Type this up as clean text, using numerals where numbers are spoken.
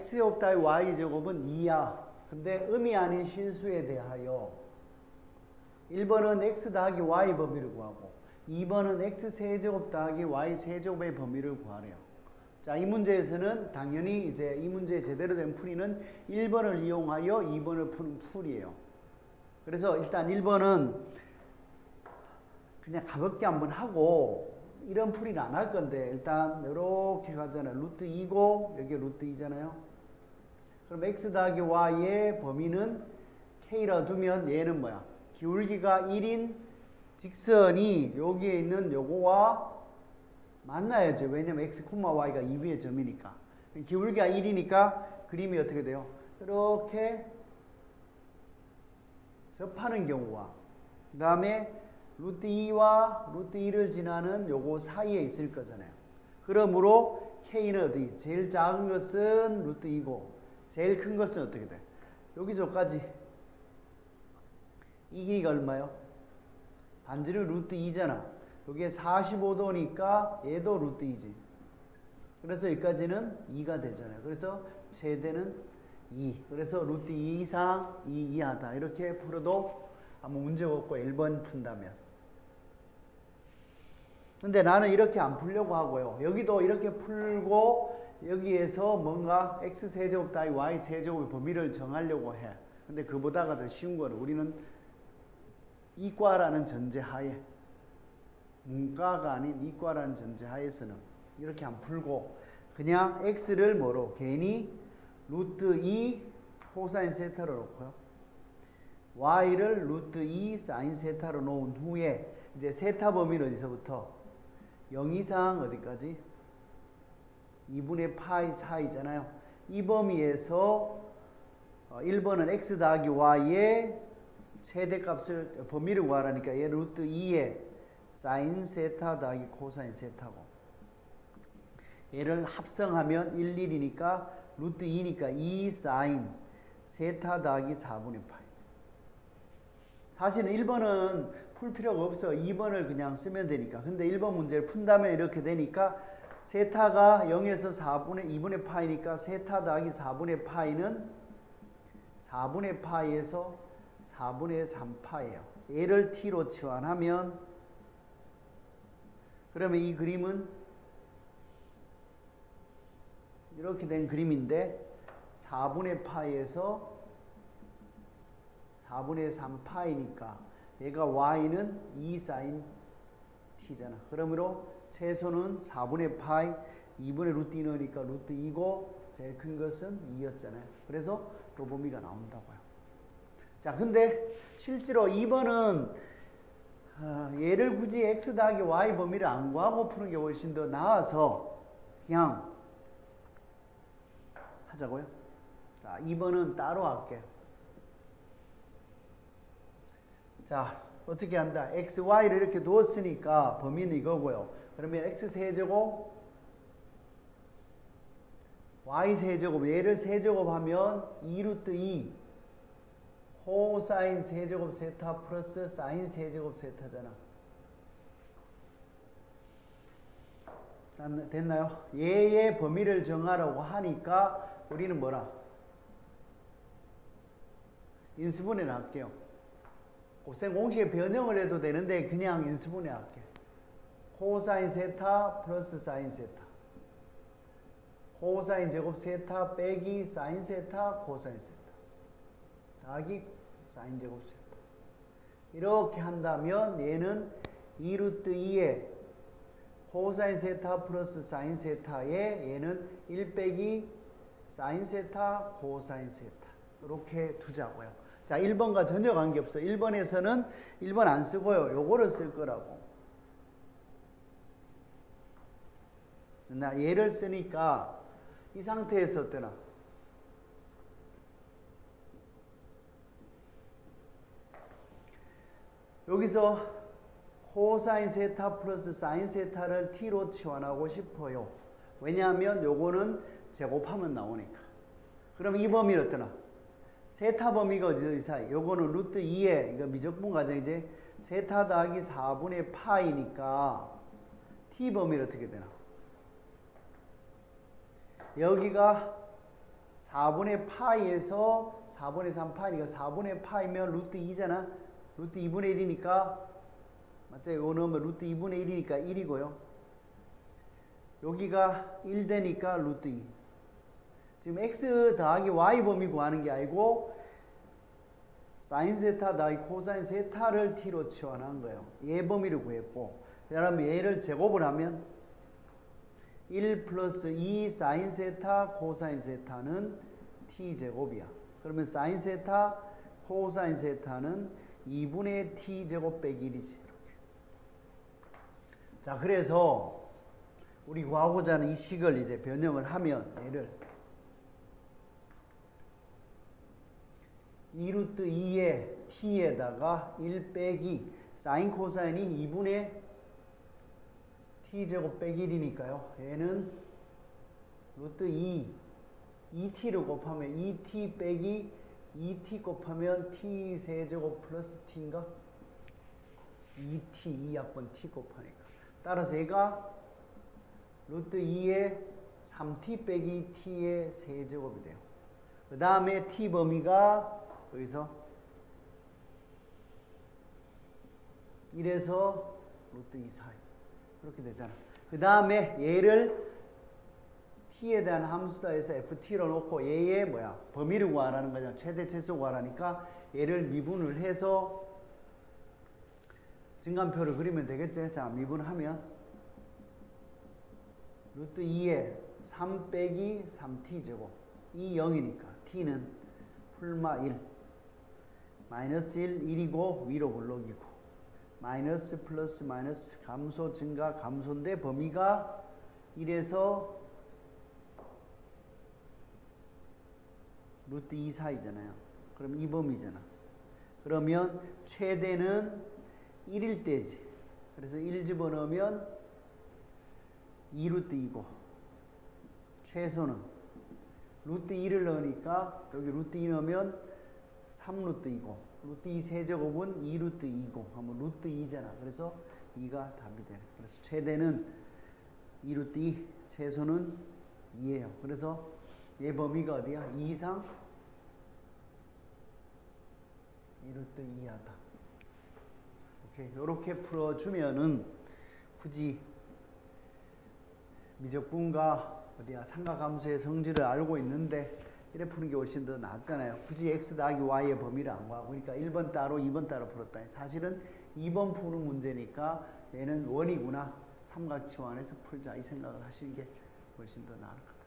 x제곱 더하기 y제곱은 2야. 근데 음이 아닌 실수에 대하여 1번은 x 더하기 y 범위를 구하고 2번은 x 세제곱 더하기 y 세제곱의 범위를 구하래요. 자, 이 문제에서는 당연히 이제 이 문제의 제대로 된 풀이는 1번을 이용하여 2번을 푸는 풀이에요. 그래서 일단 1번은 그냥 가볍게 한번 하고 이런 풀이는 안 할 건데 일단 이렇게 가잖아요. 루트 2고 여기 루트 2잖아요. 그럼 x 더하기 y의 범위는 k라 두면 얘는 뭐야? 기울기가 1인 직선이 여기에 있는 요거와 만나야죠. 왜냐면 x, y가 2위의 점이니까. 기울기가 1이니까 그림이 어떻게 돼요? 이렇게 접하는 경우와 그 다음에 루트 2와 루트 2를 지나는 요거 사이에 있을 거잖아요. 그러므로 k는 어디? 제일 작은 것은 루트 2고 제일 큰 것은 어떻게 돼? 여기서까지 이 길이가 얼마요? 반지름 루트 2잖아. 여기에 45도니까 얘도 루트 2지. 그래서 여기까지는 2가 되잖아요. 그래서 최대는 2. 그래서 루트 2 이상 2 이하다. 이렇게 풀어도 아무 문제가 없고 1번 푼다면. 근데 나는 이렇게 안 풀려고 하고요. 여기도 이렇게 풀고 여기에서 뭔가 x세제곱 더하기 y세제곱의 범위를 정하려고 해. 근데 그보다가 더 쉬운 거는 우리는 이과라는 전제하에 문과가 아닌 이과라는 전제하에서는 이렇게 안 풀고 그냥 x를 뭐로 괜히 루트 2 코사인 세타로 놓고요. y를 루트 2 사인 세타로 놓은 후에 이제 세타 범위는 어디서부터 0 이상 어디까지? 2분의 파이 사이잖아요. 이 범위에서 1번은 x 더하기 y의 최대값을 범위를 구하라니까 얘 루트 2에 사인 세타 더하기 코사인 세타고 얘를 합성하면 1, 1이니까 루트 2니까 2 사인 세타 더하기 4분의 파이. 사실은 1번은 풀 필요가 없어. 2번을 그냥 쓰면 되니까. 근데 1번 문제를 푼다면 이렇게 되니까 세타가 0에서 2분의 파이니까 세타 더하기 4분의 파이는 4분의 파이에서 4분의 3파예요. 얘를 t로 치환하면 그러면 이 그림은 이렇게 된 그림인데 4분의 파이에서 4분의 3파이니까 얘가 y는 2 사인 t잖아. 그러므로 최소는 4분의 파이 2분의 루트 2 넣으니까 루트 2고 제일 큰 것은 2였잖아요. 그래서 요 범위가 나온다고요. 자, 근데 실제로 2번은 얘를 굳이 x 더하기 y 범위를 안 구하고 푸는 게 훨씬 더 나아서 그냥 하자고요. 자, 2번은 따로 할게요. 자, 어떻게 한다? x, y를 이렇게 두었으니까 범위는 이거고요. 그러면 x 세제곱 y 세제곱 얘를 세제곱하면 2루트 2 코사인 세제곱 세타 플러스 사인 세제곱 세타잖아. 됐나요? 얘의 범위를 정하라고 하니까 우리는 뭐라? 인수분해를 할게요. 곱셈 공식의 변형을 해도 되는데 그냥 인수분해 할게요. 코사인 세타 플러스 사인 세타. 코사인 제곱 세타 빼기 사인 세타 코사인 세타. 더하기 사인 제곱 세타. 이렇게 한다면 얘는 2루트 2에 코사인 세타 플러스 사인 세타에 얘는 1 빼기 사인 세타 코사인 세타. 이렇게 두자고요. 자, 1번과 전혀 관계없어. 1번에서는 1번 안 쓰고요. 요거를 쓸 거라고. 나 얘를 쓰니까 이 상태에서 어떠나? 여기서 코사인 세타 플러스 사인 세타를 t로 치환하고 싶어요. 왜냐하면 요거는 제곱하면 나오니까. 그럼 이 범위는 어떠나? 세타 범위가 어디서 이 사이? 요거는 루트 2에, 이거 미적분 과정이지. 세타 더하기 4분의 파이니까 t 범위는 어떻게 되나? 여기가 4분의 파이에서 4분의 3파이니까 4분의 파이면 루트 2잖아. 루트 2분의 1이니까 맞죠? 이거 넣으면 루트 2분의 1이니까 1이고요. 여기가 1 되니까 루트 2. 지금 x 더하기 y 범위 구하는 게 아니고 사인 세타 더하기 코사인 세타를 t로 치환한 거예요. 얘 범위를 구했고 그다음에 얘를 제곱을 하면 1 플러스 2 사인 세타 코사인 세타는 t제곱이야. 그러면 사인 세타 코사인 세타는 2분의 t제곱 빼기 1이지. 이렇게. 자, 그래서 우리 구하고자 하는 이 식을 이제 변형을 하면 얘를 2루트 2의 t에다가 1 빼기 사인 코사인이 2분의 t제곱 빼기 1이니까요. 얘는 루트 2t를 곱하면 2t 빼기 2t 곱하면 t 세제곱 플러스 t인가? 2t 2합번 t 곱하니까. 따라서 얘가 루트 2의 3t 빼기 t의 세제곱이 돼요. 그 다음에 t 범위가 여기서 1에서 루트 2 사이 이렇게 되잖아. 그 다음에 얘를 t에 대한 함수다 해서 ft로 놓고 얘의 뭐야 범위를 구하라는 거잖아. 최대 최소 구하라니까 얘를 미분을 해서 증간표를 그리면 되겠지. 자, 미분하면 루트 2에 3 빼기 3t 제곱 이 0이니까 t는 풀마 1 마이너스 1 1이고 위로 블록이고 마이너스 플러스 마이너스 감소 증가 감소인데 범위가 1에서 루트 2 사이잖아요. 그럼 이 범위잖아. 그러면 최대는 1일 때지. 그래서 1 집어넣으면 2루트 2고 최소는 루트 2를 넣으니까 여기 루트 2 넣으면 3루트 2고 루트 2 세제곱은 2루트 2고 하면 루트 2잖아. 그래서 2가 답이 돼. 그래서 최대는 2루트 2, 최소는 2예요. 그래서 얘 범위가 어디야? 2 이상 2루트 2하다. 오케이. 이렇게 풀어주면은 굳이 미적분과 어디야 삼각함수의 성질을 알고 있는데 이래 푸는 게 훨씬 더 낫잖아요. 굳이 x 더하기 y의 범위를 안 구하고 그러니까 1번 따로 2번 따로 풀었다. 사실은 2번 푸는 문제니까 얘는 원이구나. 삼각치환해서 풀자 이 생각을 하시는 게 훨씬 더 나을 것 같아요.